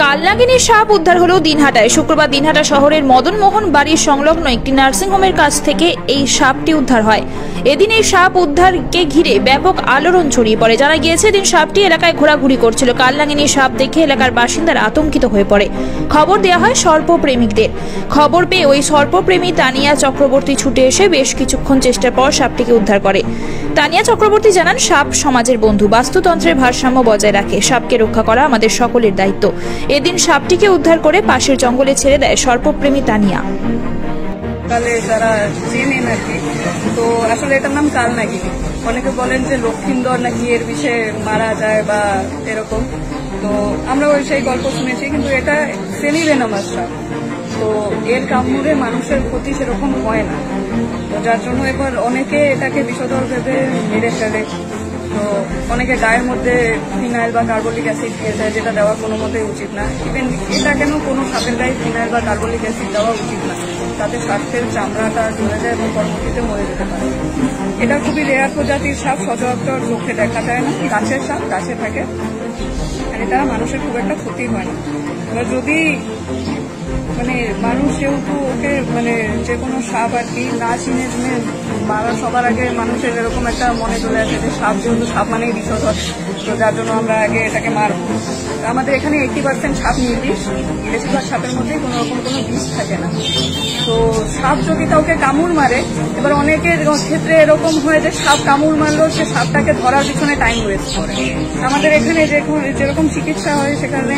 কালনাগিনীর সাপ উদ্ধার হলো দিনহাটায়। শুক্রবার দিনহাটা শহরের মদনমোহন বাড়ির সংলগ্ন একটি নার্সিংহোমের কাছ থেকে এই সাপটি উদ্ধার হয়। এদিন এই সাপ উদ্ধারকে ঘিরে ব্যাপক আলোড়ন ছড়িয়ে পড়ে। জানা গিয়েছে এদিন সাপটি এলাকায় ঘোরাঘুরি করছিল। কালনাগিনীর সাপ দেখে এলাকার বাসিন্দারা আতঙ্কিত হয়ে পড়ে। খবর দেওয়া হয় সর্পপ্রেমিকদের। খবর পেয়ে ওই সর্পপ্রেমী তানিয়া চক্রবর্তী ছুটে এসে বেশ কিছুক্ষণ চেষ্টার পর সাপটিকে উদ্ধার করে। তানিয়া চক্রবর্তী জানান, সাপ সমাজের বন্ধু, বাস্তুতন্ত্রের ভারসাম্য বজায় রাখে। সাপকে রক্ষা করা আমাদের সকলের দায়িত্ব। এদিন সাপটিকে উদ্ধার করে পাশের জঙ্গলে ছেড়ে দেয় সর্পপ্রেমী তানিয়া। কালে যারা চেনেন আর কি, তো আসলে এটার নাম কালনাগিনী। অনেকে বলেন যে লক্ষিন্দর নাকি এর বিষয়ে মারা যায় বা এরকম, তো আমরা ওই সেই গল্প শুনেছি, কিন্তু এটা সেমি ভেনামাস সাপ। তো এর কামড়ে মানুষের ক্ষতি সেরকম হয় না, তো যার জন্য এবার অনেকে এটাকে বিষধর ভেবে মেরে ফেলে। তো অনেকে গায়ের মধ্যে ফিনাইল বা কার্বলিক অ্যাসিড দিয়ে দেয়, যেটা দেওয়া কোনো মতেই উচিত না। ইভেন এটা কেন কোনো সাপের গায়ে ফিনাইল বা কার্বলিক অ্যাসিড দেওয়া উচিত না, তাতে স্বাস্থ্যের চামড়াটা ঝরে যায় এবং পরবর্তীতে মরে যেতে পারে। এটা খুবই রেয়ার প্রজাতির সাপ, সচরাচর চোখে দেখা যায় না। গাছের সাপ, গাছে থাকে, আর এটা মানুষের খুব একটা ক্ষতি হয় না। এবার যদি মানুষ যেহেতু ওকে যে কোনো সাপ আর কি না চিনে মারা, সবার আগে মানুষের এরকম একটা মনে চলে আসে যে সাপ যেহেতু সাপ মানেই বিষধর, তো যার জন্য আমরা আগে এটাকে মারব। আমাদের এখানে 80% সাপ নির্বিষ, বেশিরভাগ সাপের মধ্যেই কোনো রকম কোনো বিষ থাকে না। তো সাপ যদি কাউকে কামড় মারে, এবার অনেকের ক্ষেত্রে এরকম হয় যে সাপ কামড় মারলো, সে সাপটাকে ধরার পিছনে টাইম ওয়েস্ট করে। আমাদের এখানে যেরকম চিকিৎসা হয় সেখানে,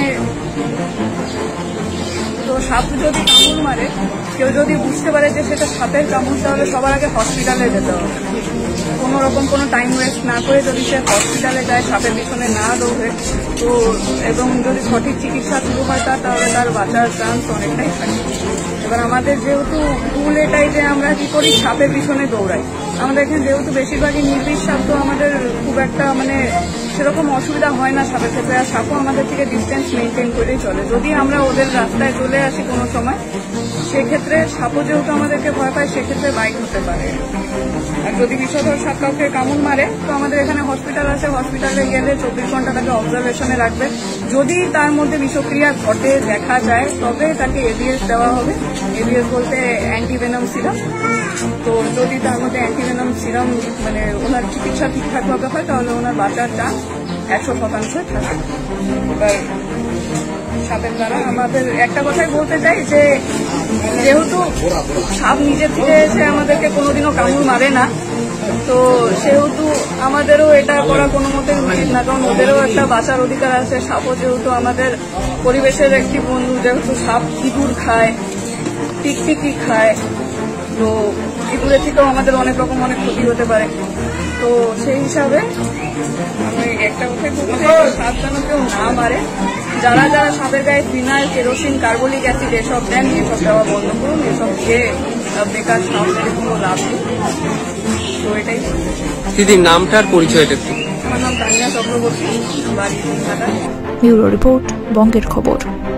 তো সাপ যদি কামড় মারে, কেউ যদি বুঝতে পারে যে সেটা সাপের কামড়, তাহলে সবার আগে হসপিটালে যেতে হবে। কোনো রকম কোনো টাইম ওয়েস্ট না করে যদি সে হসপিটালে যায়, সাপের পিছনে না দৌড়ে, তো এবং যদি সঠিক চিকিৎসা শুরু হয় তাহলে তার বাঁচার চান্স অনেকটাই থাকে। এবার আমাদের যেহেতু ভুল এটাই যে আমরা কি করি, সাপের পিছনে দৌড়াই। আমাদের এখানে যেহেতু বেশিরভাগই নির্বিষ সাপ, তো আমাদের খুব একটা সেরকম অসুবিধা হয় না সাপের ক্ষেত্রে। আর সাপও আমাদের থেকে ডিস্টেন্স মেনটেন করেই চলে। যদি আমরা ওদের রাস্তায় চলে আসি কোনো সময়, সেক্ষেত্রে সাপও যেহেতু আমাদেরকে ভয় পায়, সেক্ষেত্রে বাইট হতে পারে। আর যদি বিষধর সাপ কাউকে কামড় মারে, তো আমাদের এখানে হসপিটাল আছে, হসপিটালে গেলে 24 ঘন্টা তাকে অবজারভেশনে রাখবে। যদি তার মধ্যে বিষক্রিয়া ঘটে দেখা যায়, তবে তাকে এবিএস দেওয়া হবে। এবিএস বলতে অ্যান্টিভেনম সিরাম। তো যদি তার মধ্যে অ্যান্টিভেনম সিরাম ওনার চিকিৎসা ঠিকঠাকভাবে হয়, তাহলে ওনার বাঁচার চান্স 100% থাকে। এবার সাপের দ্বারা আমাদের একটা কথাই বলতে চাই যে, যেহেতু সাপ নিজের থেকে এসে আমাদেরকে কোনোদিনও কামড় মারে না, তো সেহেতু আমাদেরও এটা করা কোনো মতে উচিত না, কারণ ওদেরও একটা বাঁচার অধিকার আছে। সাপও যেহেতু আমাদের পরিবেশের একটি বন্ধু, যেহেতু সাপ ইঁদুর খায়, টিকটিকি খায়, তো ইঁদুরের থেকেও আমাদের অনেক রকম অনেক ক্ষতি হতে পারে। তো সেই হিসাবে আমি একটা কথাই বলতে চাই, সাপ যেন কেউ না মারে। যারা যারা সাপের গায়ে ফিনাইল, কেরোসিন, কার্বলিক অ্যাসিড এসব দেন, এসব দেওয়া বন্ধ করুন। এসব দিয়ে বেকার সাপ মেরে কোনো লাভ নেই। তো এটাই দিদির নামটার পরিচয়টা কি? আমার নাম তানিয়া চক্রবর্তী, বাড়ি দিনহাটা। ব্যুরো রিপোর্ট, বঙ্গের খবর।